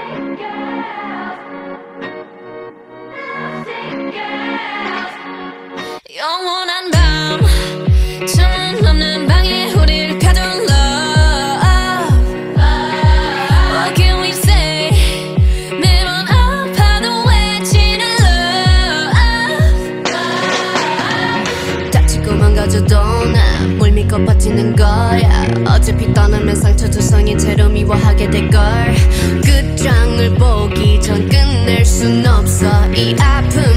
영원한 밤 창문 없는 방에 우릴 가둔 love What can we say 매번 아파도 외치는 love 다치고 망가져도 난 물 믿고 버티는 거야 어차피 떠나면 상처 두성인 채로 미워하게 될걸 끝장을 보기 전 끝낼 순 없어 이 아픔